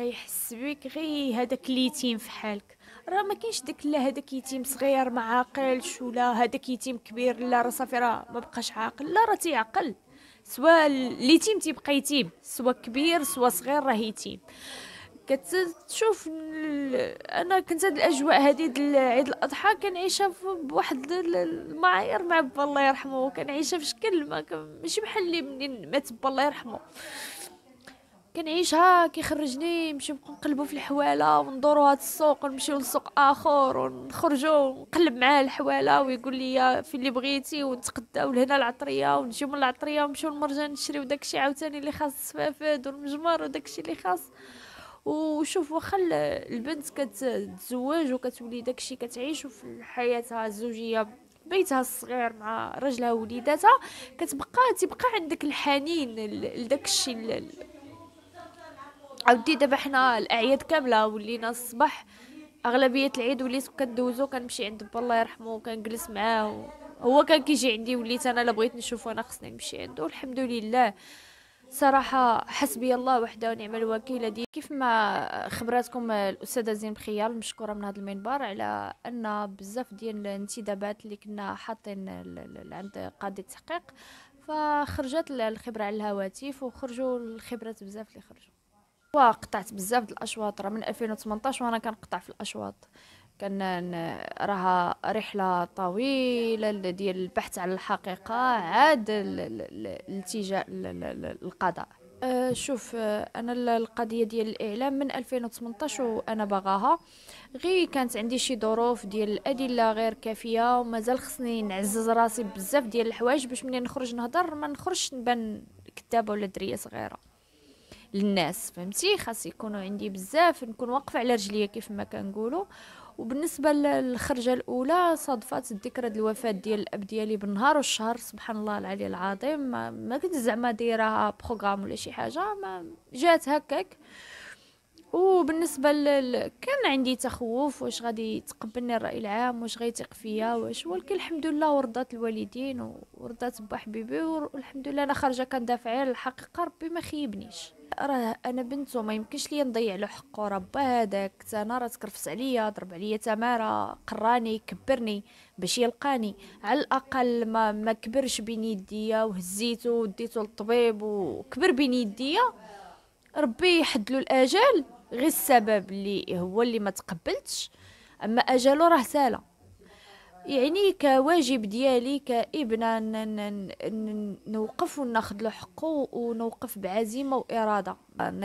يحس بيك غير هذاك اليتيم في حالك. راه ما كاينش داك لا هذاك يتيم صغير ما عاقلش، ولا هذاك يتيم كبير لا راه صافي راه ما بقاش عاقل، لا راه تيعقل. سواء اليتيم تيبقى يتيم، سواء كبير سواء صغير راه يتيم. كتشوف انا كنت هاد الاجواء هادي ديال عيد الاضحى كنعيشها بواحد المعايير مع با الله يرحمه، كنعيشها في شكل ماشي بحال اللي منين مات با الله يرحمه. كنعيشها كيخرجني نمشي نبقى نقلبوا في الحواله وندوروا هاد السوق ونمشيو لسوق اخر ونخرجوا ونقلب معاه الحواله ويقول لي في اللي بغيتي، ونتقداو لهنا العطريه ونجيو من العطريه ونمشيو للمرجان نشريو داكشي عاوتاني اللي خاص السفافد والمجمر وداكشي اللي خاص. وشوف واخا البنت كتتزوج وكتولي داكشي كتعيش في حياتها الزوجيه، بيتها الصغير مع رجلها ووليداتها، تبقى عندك الحنين لداكشي عاودي. دابا حنا الاعياد كامله ولينا الصباح اغلبيه العيد وليت كندوزو كنمشي عند با الله يرحمه وكنجلس معاه، هو كان كيجي عندي وليت انا لا بغيت نشوفه انا خصني نمشي عنده. الحمد لله صراحه حسبي الله وحده ونعم الوكيل. هذه كيف ما خبراتكم الاستاذه زين بخيال مشكوره من هذا المنبر على ان بزاف ديال الانتدابات اللي كنا حاطين عند قاضي التحقيق، فخرجت الخبره على الهواتف وخرجوا الخبرات بزاف اللي خرجوا. وقطعت بزاف د الاشواط، راه من 2018 وانا كنقطع في الاشواط. راها رحله طويله ديال البحث عن الحقيقه، عاد الالتجاء للقضاء. شوف، انا القضيه ديال الاعلام من 2018 وانا باغاها، غير كانت عندي شي ظروف ديال الادله غير كافيه ومازال خصني نعزز راسي بزاف ديال الحوايج باش منين نخرج نهضر ما نخرجش نبان كذابه ولا دريه صغيره للناس، فهمتي؟ خاص يكونوا عندي بزاف نكون واقفه على رجليا كيف ما كنقولوا. وبالنسبه للخرجه الاولى صادفات الذكرى ديال الوفاه ديال الاب ديالي بالنهار والشهر، سبحان الله العلي العظيم. ما كنت زعما دايره بروغرام ولا شي حاجه، ما جات هكاك. وبالنسبه كان عندي تخوف واش غادي يتقبلني الراي العام، واش غيثيق فيا، ولكن الحمد لله ورضات الوالدين ورضات با حبيبي، والحمد لله انا خارجه كندافع على الحقيقه، ربي ما خيبنيش. راه انا بنته ما يمكنش ليا نضيع له حقه، راه با هذاك انا راه تكرفس عليا، ضرب عليا تماره، قراني كبرني باش يلقاني. على الاقل ما كبرش بين يديا وهزيته وديته للطبيب وكبر بين يديا، ربي يحد له الاجل. غير السبب اللي هو اللي ما تقبلتش، اما اجله راه سالا. يعني كواجب ديالي كابنه نوقف وناخذ له حقه ونوقف بعزيمه واراده.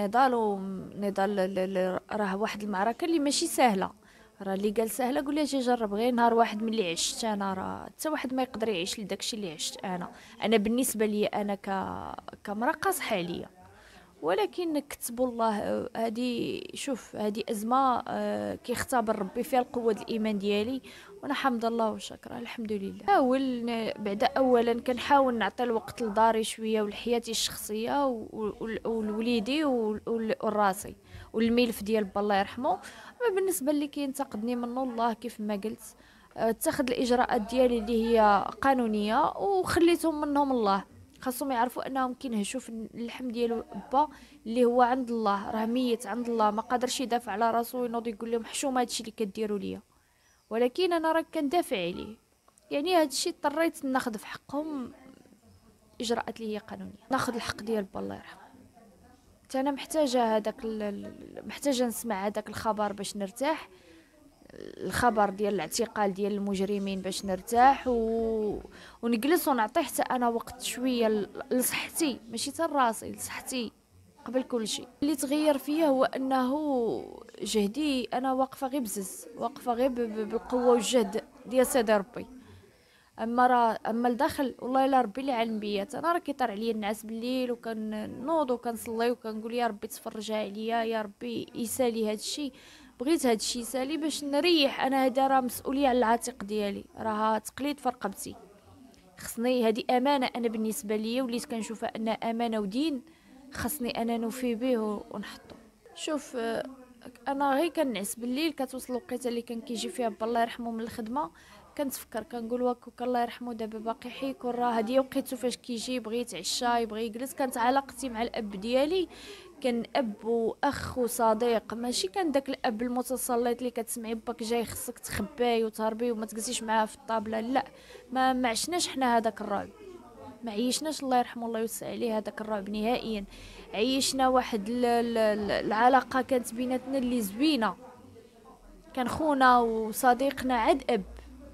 نضال راه واحد المعركه اللي ماشي سهله. راه اللي قال سهله قول لي اجي جرب غير نهار واحد من اللي عشت انا، راه حتى واحد ما يقدر يعيش لداكشي اللي عشت انا بالنسبه لي انا كمراه قاصحه عليا. ولكن كتبوا الله هذه، شوف هذه أزمة كيختبر ربي فيها القوة الايمان ديالي، وانا حمد الله وشكرا الحمد لله. حاول بعدا اولا كنحاول نعطي الوقت لداري شويه ولحياتي الشخصيه ولوليدي ولراسي والملف ديال با الله يرحمه. اما بالنسبه اللي كينتقدني منه الله كيف ما قلت، اتخذ الاجراءات ديالي اللي هي قانونيه وخليتهم منهم الله. خاصهم يعرفوا انهم كينهشوا في اللحم ديالو با اللي هو عند الله، راه ميت عند الله، ما قادرش يدافع على راسو وينوض يقول لهم حشومه هادشي اللي كديروا ليا. ولكن انا راه كندافع عليه، يعني هادشي اضطريت ناخذ في حقهم اجراءات اللي هي قانونيه، ناخذ الحق ديال با الله يرحمه. حتى انا محتاجه محتاجه نسمع هذاك الخبر باش نرتاح، الخبر ديال الاعتقال ديال المجرمين باش نرتاح ونجلس ونعطي حتى انا وقت شويه لصحتي، ماشي حتى راسي، لصحتي قبل كل شيء. اللي تغير فيا هو انه جهدي، انا واقفه غير بزز، واقفه غير بالقوه والجهد ديال سيدي ربي. اما الداخل والله الا ربي اللي علم بيا. انا راه كيطير عليا النعاس بالليل وكنوض وكنصلي وكنقول يا ربي تفرجها عليا، يا ربي يسالي هذا الشيء. بغيت هذا الشيء يسالي باش نريح. انا هذا راه مسؤوليه على العاتق ديالي، راه تقليد في رقبتي. خصني هذه امانه انا بالنسبه ليا، وليت كنشوفها انها امانه ودين، خصني انا نوفي به ونحطه. شوف، انا غير كنعس بالليل كتوصل الوقيته اللي كان كيجي فيها با الله يرحمه من الخدمه، كنتفكر كنقول واك الله يرحمه دابا باقي حي، يكون راه هذه وقيته فاش كيجي يبغي يتعشى يبغي يجلس. كانت علاقتي مع الاب ديالي كان اب واخ وصديق، ماشي كان داك الاب المتسلط اللي كتسمعي باك جاي خصك تخباي وتهربي وما تجلسيش معاه في الطابله. لا، ما عشناش حنا هذاك الرعب، ما عيشناش الله يرحمه الله يوسع عليه هذاك الرعب نهائيا. عيشنا واحد العلاقه كانت بيناتنا اللي زوينه، كان خونا وصديقنا عاد اب.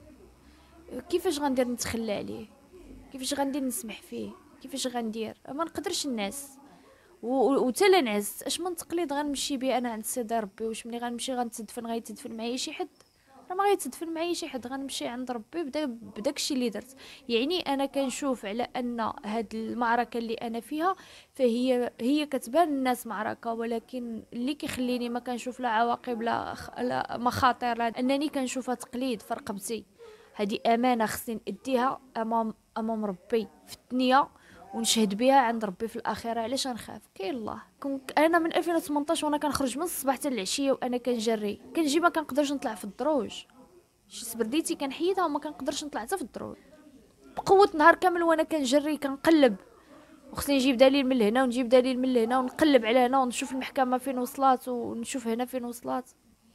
كيفاش غندير نتخلى عليه؟ كيفاش غندير نسمح فيه؟ كيفاش غندير؟ ما نقدرش الناس وتا لا نعست اش من تقليد غنمشي بيه انا عند سيدي ربي؟ واش ملي غنمشي غنتدفن غيتدفن معايا شي حد؟ راه ما غيتدفن معايا شي حد، غنمشي عند ربي بداكشي اللي درت. يعني انا كنشوف على ان هاد المعركه اللي انا فيها فهي كتبان الناس معركه، ولكن اللي كيخليني ما كنشوف لا عواقب لا مخاطر لا انني كنشوفها تقليد في رقبتي. هذه امانه خصني ناديها امام ربي في الدنيا ونشهد بها عند ربي في الاخره. علاش غنخاف؟ كاين الله. كنت انا من 2018 وانا كنخرج من الصباح حتى العشيه وانا كنجري، كنجي ما كنقدرش نطلع في الدروج، شي سبرديتي كنحيدها وما كنقدرش نطلع حتى في الدروج بقوه نهار كامل وانا كنجري كنقلب، وخصني نجيب دليل من هنا ونجيب دليل من هنا ونقلب على هنا ونشوف المحكمه فين وصلات ونشوف هنا فين وصلات.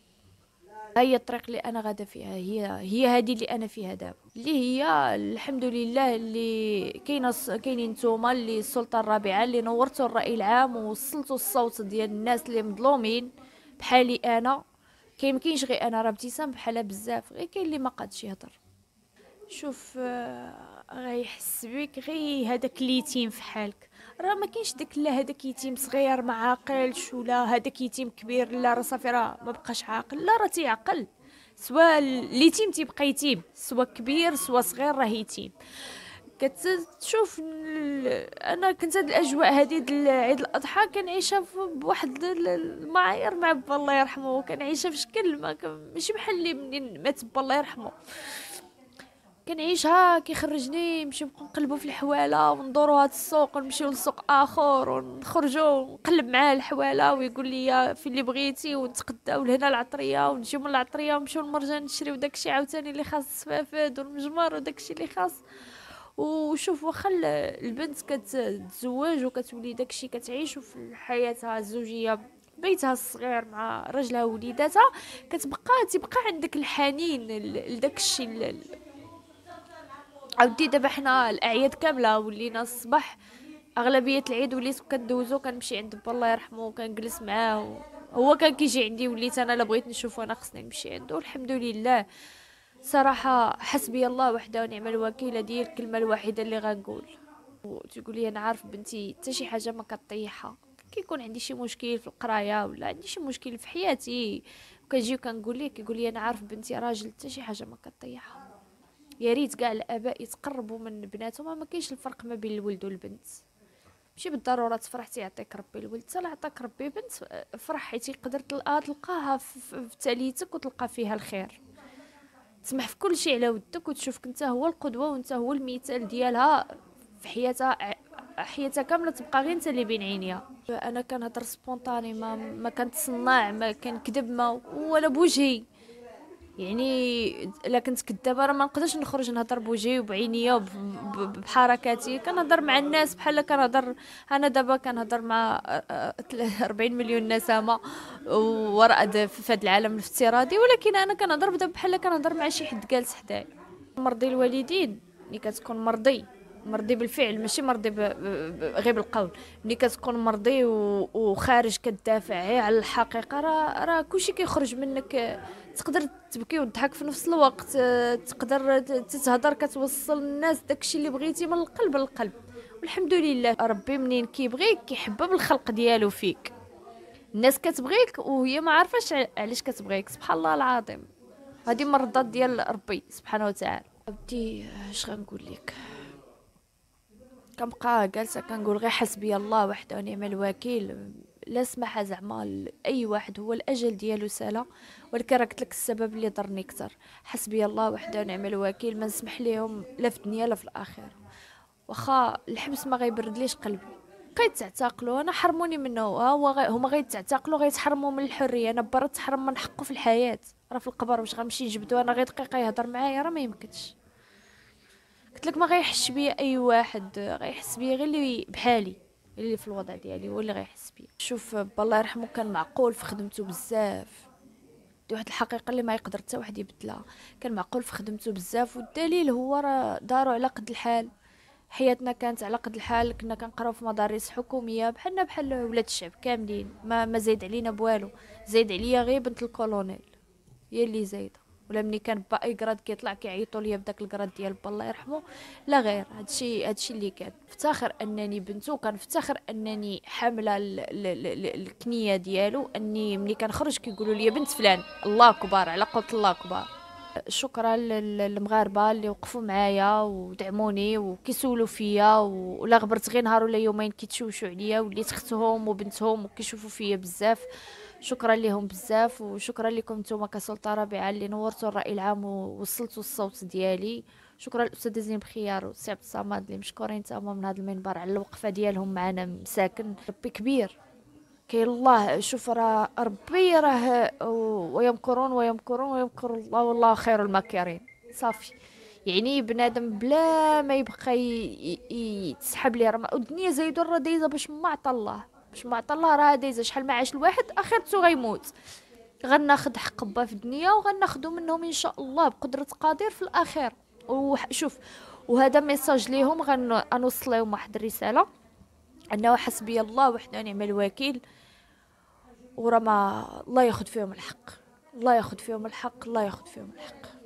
هي الطريق اللي انا غاده فيها، هي هذه اللي انا فيها دابا، اللي هي الحمد لله اللي كاينين نتوما اللي السلطه الرابعه اللي نورتوا الراي العام ووصلتوا الصوت ديال الناس اللي مظلومين بحالي انا. كاينش غير انا، راه ابتسام بحالها بزاف، غير كاين اللي ما قادش يهضر. شوف غيحس بيك غير هذاك اليتيم في حالك، راه ما كاينش داك لا هذاك يتيم صغير ما عاقلش ولا هذاك يتيم كبير لا راه صافي راه ما بقاش عاقل، لا راه تيعقل. سواء اليتيم تيبقى يتيم، سواء كبير سواء صغير راه يتيم. كتشوف انا كنت هاد الاجواء هذه ديال عيد الاضحى كنعيشها بواحد المعايير مع با الله يرحمه، كنعيشها في شكل ماشي بحال اللي منين مات با الله يرحمه. كنعيشها كيخرجني نمشي نقلبوا في الحواله وندوروا هاد السوق ونمشيو لسوق اخر ونخرجوا ونقلب معاه الحواله ويقول لي في اللي بغيتي ونتقداو لهنا العطريه ونجيو من العطريه ونمشيو للمرجان نشريو داكشي عاوتاني اللي خاص السفافد والمجمر وداكشي اللي خاص. وشوف واخا البنت كتتزوج وكتولي داكشي كتعيش في حياتها الزوجيه بيتها الصغير مع رجلها ووليداتها، تبقى عندك الحنين لداكشي. عاودي دابا حنا الاعياد كامله ولينا الصباح اغلبيه العيد وليت كندوزو كنمشي عند با الله يرحمه وكنجلس معاه، هو كان كيجي عندي وليت انا لا بغيت نشوفو انا خصني نمشي عنده. الحمد لله صراحه حسبي الله وحده ونعم الوكيل، هذه الكلمه الوحيده اللي غنقول. وتقول لي انا عارف بنتي حتى شي حاجه ما كطيحها، كيكون عندي شي مشكل في القرايه ولا عندي شي مشكل في حياتي وكنجي وكنقول ليه كيقول لي انا عارف بنتي راجل حتى شي حاجه ما كطيحها. يا ريت كاع الاباء يتقربوا من بناتهم، ما كاينش الفرق ما بين الولد والبنت. ماشي بالضروره تفرح يعطيك ربي الولد، حتى عطاك ربي بنت فرح حيت يقدر تلقاها في تاليتك وتلقى فيها الخير. تسمح في كل شيء على ودك وتشوفك انت هو القدوه وانت هو المثال ديالها في حياتها كامله، تبقى غير انت اللي بين عينيها. انا كنهضر سبونطاني، ما كنتصنع، ما كنكذب، ما ولا بوجهي. يعني الا كنت كدابه راه ما نقدرش نخرج نهضر بوجهي وبعينيا بحركاتي، كنهضر مع الناس بحال كنهضر. انا دابا كنهضر مع 40 مليون نسمه وراء في هذا العالم الافتراضي، ولكن انا كنهضر دابا بحال كنهضر مع شي حد جالس حدايا. مرضي الوالدين ملي كتكون مرضي بالفعل ماشي مرضي غير بالقول. ملي كتكون مرضي وخارج كتدافع على الحقيقه راه كلشي كيخرج منك. تقدر تبكي وتضحك في نفس الوقت، تقدر تتهضر كتوصل الناس داكشي اللي بغيتي من القلب للقلب. والحمد لله ربي منين كيبغيك كيحبب الخلق ديالو فيك. الناس كتبغيك وهي ما عارفاش علاش كتبغيك، سبحان الله العظيم. هذه مرضات ديال ربي سبحانه وتعالى. بدي اش غنقول لك، كنبقى جالسه كنقول غير حسبي الله وحده ونعم الوكيل. لا سمح زعما لاي واحد، هو الاجل ديالو سالا، ولكن راه قلت لك السبب اللي ضرني اكثر. حسبي الله وحده ونعم الوكيل، ما نسمح ليهم لا في الدنيا لا في الاخره. واخا الحبس ما غيبردليش قلبي، غيتعتقلوا انا حرموني منه، هما غيتعتقلوا غيتحرموا من الحريه، انا برا تحرم من حقه في الحياه. راه في القبر واش غنمشي نجبدو انا غير دقيقه يهضر معايا؟ راه ما يمكنش. قلت لك ما غيحش بيا اي واحد، غيحس بيا غير اللي بحالي. اللي في الوضع ديالي هو اللي غيحس بيا. شوف بالله يرحمه كان معقول في خدمته بزاف، دي واحد الحقيقه اللي ما يقدر حتى واحد يبدلها. كان معقول في خدمته بزاف، والدليل هو راه دارو على قد الحال. حياتنا كانت على قد الحال، كنا كنقراو في مدارس حكوميه بحالنا بحال ولاد الشعب كاملين، ما زايد علينا بوالو. زايد عليا غير بنت الكولونيل هي اللي زايده، ولا ملي كان با اي كراد كيطلع كيعيطوا ليا بداك الكراد ديال با الله يرحمه. لا غير هادشي اللي كان افتخر انني بنته، كنفتخر انني حامله الكنيه ديالو، اني ملي كنخرج كيقولوا لي بنت فلان. الله اكبر على قولة الله اكبر. شكرا للمغاربه اللي وقفوا معايا ودعموني وكيسولوا فيا، ولا غبرت غير نهار ولا يومين كيتشوشوا عليا، وليت اختهم وبنتهم وكيشوفوا فيا بزاف. شكرا لهم بزاف، وشكرا لكم نتوما كسلطه رابعه اللي نورتوا الراي العام ووصلتوا الصوت ديالي. شكرا للاستاذ زين بخيار والسي عبد الصمد اللي مشكورين تما من هذا المنبر على الوقفه ديالهم معنا مساكن. ربي كبير، كاين الله. شوف راه ربي راه ويمكرون ويمكرون ويمكر الله والله خير الماكرين. صافي، يعني بنادم بلا ما يبقى يتسحب ليه راه الدنيا زايدو راه دايزه باش ما عطى الله، باش ما عطى الله راه دايزه. شحال ما عاش الواحد اخرته غيموت. غناخد حق با في الدنيا وغناخدو منهم ان شاء الله بقدرة قادر في الاخر. وشوف، وهذا ميساج ليهم غنوصل لهم واحد الرساله، انه حسبي الله وحده ونعم الوكيل. ورا ما الله ياخذ فيهم الحق، الله ياخذ فيهم الحق، الله ياخذ فيهم الحق.